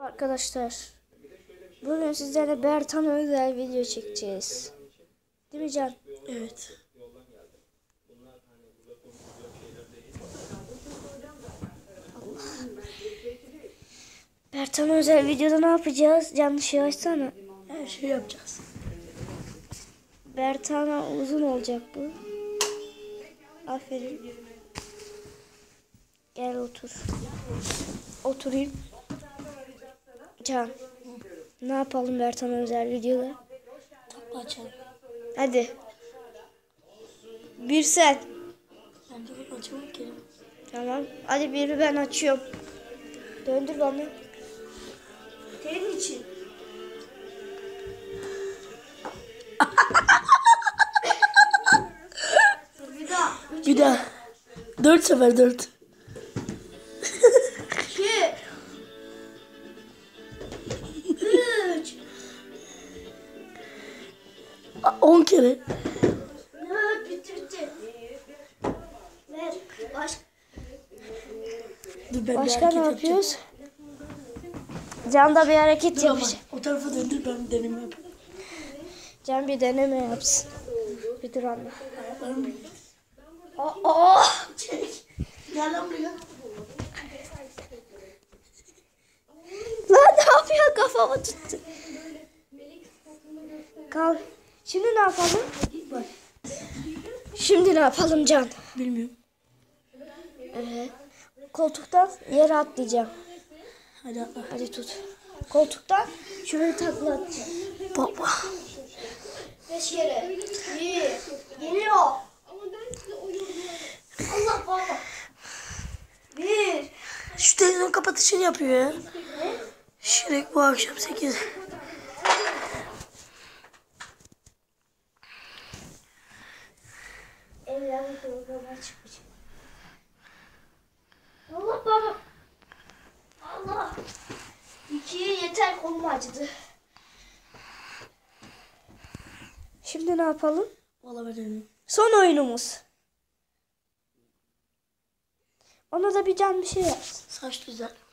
Arkadaşlar, bugün sizlerle Bertan özel video çekeceğiz. Değil mi Can? Evet. Bertan özel videoda ne yapacağız? Canlı şey açsana. Her şeyi yapacağız. Bertan'a uzun olacak bu. Aferin. Gel otur. Oturayım. Can. Ne yapalım Bertan özel videoda? Kapı açalım. Hadi. Bir sen. Ben de açamam ki. Tamam. Hadi biri ben açıyorum. Döndür bana. Senin için. Bir daha. 4 sefer 4. 2 3 10 kere. bitti. Ver. Dur ben Başka bir hareket ne yapacağım. yapıyoruz? Can da bir hareket Dur ama yapacak. o tarafa döndür ben bir deneme yapayım. Can bir deneme yapsın. Bir dur anne. Ayaklarım büyük. Aa! Gel lan buraya. Lan ne yapıyor? Kafamı tuttu. Kal. Şimdi ne yapalım? Bak. Şimdi ne yapalım Can? Bilmiyorum. Koltuktan yere atlayacağım. Hadi atla. Hadi tut. Koltuktan şöyle takla atacağım. Baba. 5 kere. Geliyor. Allah baba. 1. Şu televizyon kapatışını yapıyor ya. Şirek bu akşam 8. Evden programına çıkmış. Allah baba. Allah. 2 yeter, kolum acıdı. Şimdi ne yapalım? Valla ben deneyim. Son oyunumuz. Ona da bir can bir şey yapsın. Saç düzel.